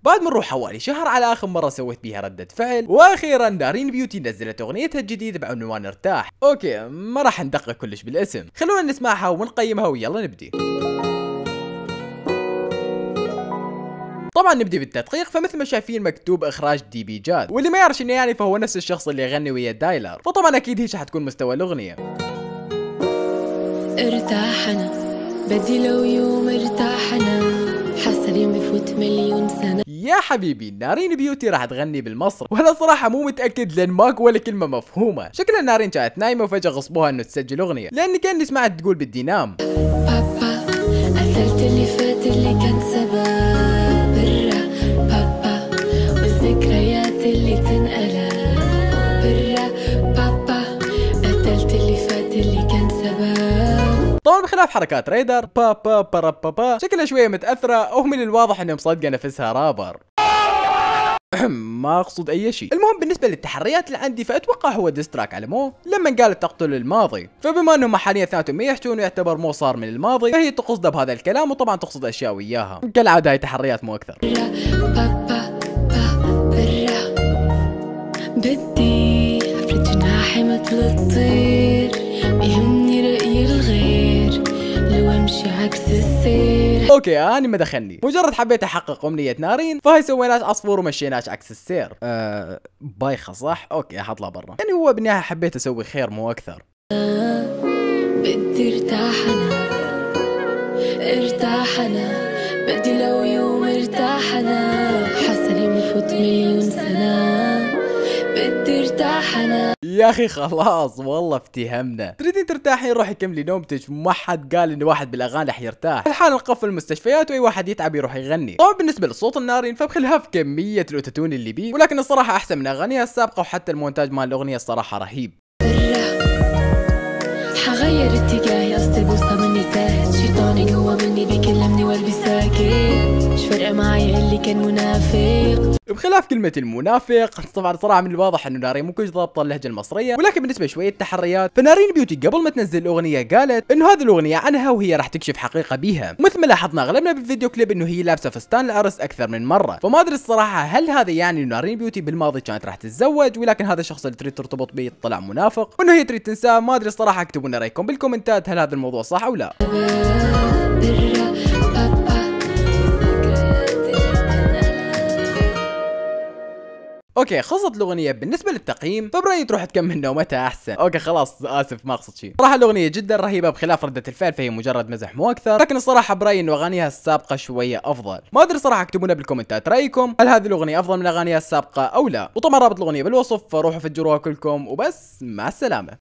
بعد مرور حوالي شهر على اخر مرة سويت بيها ردة فعل، واخيرا نارين بيوتي نزلت اغنيتها الجديدة بعنوان ارتاح. اوكي ما راح ندقق كلش بالاسم، خلونا نسمعها ونقيمها ويلا نبدي. طبعا نبدي بالتدقيق، فمثل ما شايفين مكتوب اخراج دي بي جاد، واللي ما يعرف شنو يعني فهو نفس الشخص اللي يغني ويا دايلر، فطبعا اكيد هيش حتكون مستوى الاغنية. ارتاح انا بدي لو يوم ارتاح انا حاسه اليوم بفوت مليون سنه. يا حبيبي نارين بيوتي راح تغني بالمصري، وانا صراحه مو متاكد لان ماكو ولا كلمه مفهومه. شكلها نارين كانت نايمه وفجاه غصبوها انه تسجل اغنيه، لاني كاني سمعت تقول بدي نام. بابا قتلت اللي فات اللي كان سبب برا بابا، والذكريات اللي تنقلب برا بابا، قتلت اللي فات اللي كان سبب. طبعا بخلاف حركات ريدر بابا برا بابا شكلها شويه متاثره، او من الواضح انه مصدقه نفسها رابر. ما اقصد اي شيء. المهم بالنسبه للتحريات اللي عندي، فاتوقع هو ديستراك على مو لما قالت تقتل الماضي، فبما انهم حاليا اثنيناتهم يحجون ويعتبر مو صار من الماضي، فهي تقصده بهذا الكلام، وطبعا تقصد اشياء وياها كالعاده. هاي تحريات مو اكثر. بابا برا بدي افرد جناحي مثل الطير، بيهمني رأي الغير لو امشي عكس السير. اوكي انا ما دخلني، مجرد حبيت احقق امنيه نارين، فهي سويناش عصفور ومشيناش عكس السير. بايخه صح؟ اوكي احطلها برا، يعني هو بالنهايه حبيت اسوي خير مو اكثر. بدي ارتاح انا ارتاح انا بدي لو يوم ارتاح انا حاسه اليوم يفوت مليون سنه، بدي ارتاح انا. يا اخي خلاص والله افتهمنا. تريدين ترتاحين روحي كملي نومتك، ما حد قال انه واحد بالاغاني رح يرتاح. الحال نقفل المستشفيات واي واحد يتعب يروح يغني. طبعا بالنسبه لصوت النارين فبخلاف كميه الاوتوتون اللي بيه، ولكن الصراحه احسن من اغانيها السابقه، وحتى المونتاج مال الاغنيه الصراحه رهيب. حغير اتجاهي قصدي بوصة مني تحت، شيطاني جوا مني بيكلمني وقلبي ساكت، مش فارقة معي اللي كان منافق. بخلاف كلمة المنافق، طبعا صراحة من الواضح انه نارين مو كلش ضابطة اللهجة المصرية، ولكن بالنسبة شوية تحريات، فنارين بيوتي قبل ما تنزل الاغنية قالت انه هذه الاغنية عنها وهي راح تكشف حقيقة بيها، مثل ما لاحظنا اغلبنا بالفيديو كليب انه هي لابسة فستان العرس اكثر من مرة، فما ادري الصراحة هل هذا يعني انه نارين بيوتي بالماضي كانت راح تتزوج، ولكن هذا الشخص اللي تريد ترتبط به طلع منافق، وانه هي تريد تنساه. ما ادري الصراحة، اكتبوا لنا رايكم بالكومنتات، هل هذا الموضوع صح او لا؟ اوكي خلصت الاغنيه. بالنسبه للتقييم فبرايي تروح تكمل نومتها احسن. اوكي خلاص اسف ما اقصد شيء. صراحه الاغنيه جدا رهيبه، بخلاف رده الفعل فهي مجرد مزح مو اكثر، لكن الصراحه برايي انه اغانيها السابقه شويه افضل. ما ادري صراحه، اكتبوا لنا بالكومنتات رايكم، هل هذه الاغنيه افضل من اغانيها السابقه او لا؟ وطبعا رابط الاغنيه بالوصف، فروحوا فجروها كلكم، وبس مع السلامه.